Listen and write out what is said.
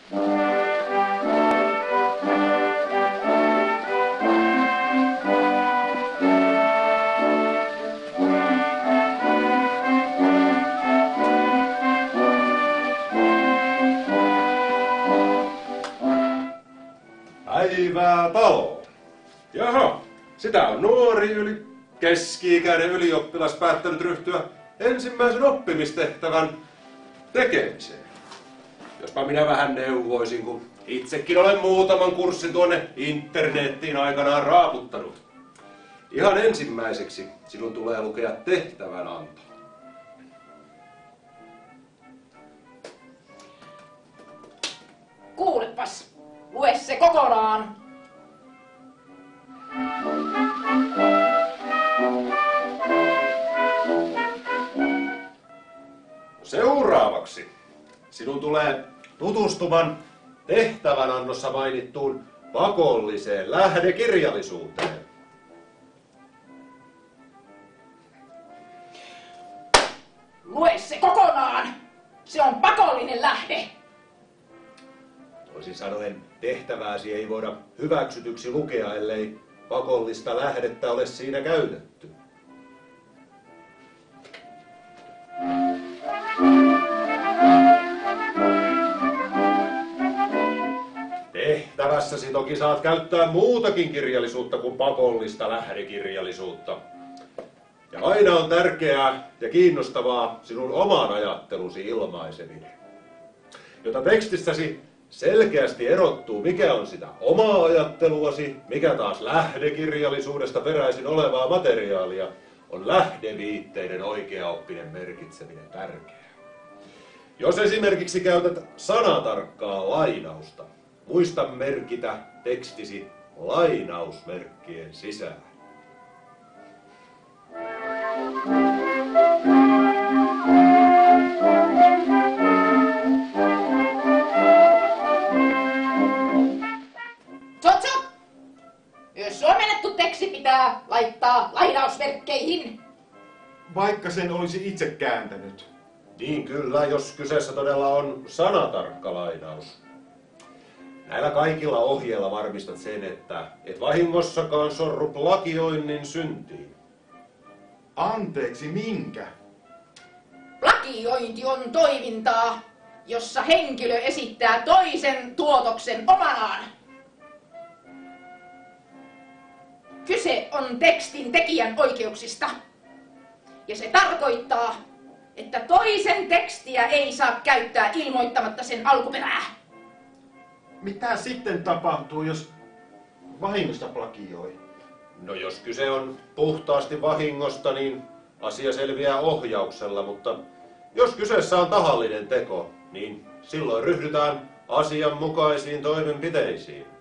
Päivää talo. Jaha, sitä on nuori keski-ikäinen ylioppilas päättänyt ryhtyä ensimmäisen oppimistehtävän tekemiseen. Jospa minä vähän neuvoisin, kun itsekin olen muutaman kurssin tuonne internettiin aikanaan raaputtanut. Ihan ensimmäiseksi sinun tulee lukea tehtävänanto. Kuulepas, lue se kokonaan. Seuraavaksi sinun tulee tutustumaan tehtävänannossa mainittuun pakolliseen lähdekirjallisuuteen. Lue se kokonaan. Se on pakollinen lähde. Toisin sanoen tehtävääsi ei voida hyväksytyksi lukea, ellei pakollista lähdettä ole siinä käytetty. Tehtävässäsi toki saat käyttää muutakin kirjallisuutta kuin pakollista lähdekirjallisuutta. Ja aina on tärkeää ja kiinnostavaa sinun oman ajattelusi ilmaiseminen. Jota tekstistäsi selkeästi erottuu, mikä on sitä omaa ajatteluasi, mikä taas lähdekirjallisuudesta peräisin olevaa materiaalia, on lähdeviitteiden oikeaoppinen merkitseminen tärkeää. Jos esimerkiksi käytät sanatarkkaa lainausta, muista merkitä tekstisi lainausmerkkien sisään. Myös suomennettu teksti pitää laittaa lainausmerkkeihin. Vaikka sen olisi itse kääntänyt. Niin kyllä, jos kyseessä todella on sanatarkka lainaus. Näillä kaikilla ohjeilla varmistat sen, että et vahingossakaan sorru plagioinnin syntiin. Anteeksi, minkä? Plagiointi on toimintaa, jossa henkilö esittää toisen tuotoksen omanaan. Kyse on tekstin tekijän oikeuksista. Ja se tarkoittaa, että toisen tekstiä ei saa käyttää ilmoittamatta sen alkuperää. Mitä sitten tapahtuu, jos vahingosta plagioi? No jos kyse on puhtaasti vahingosta, niin asia selviää ohjauksella, mutta jos kyseessä on tahallinen teko, niin silloin ryhdytään asianmukaisiin toimenpiteisiin.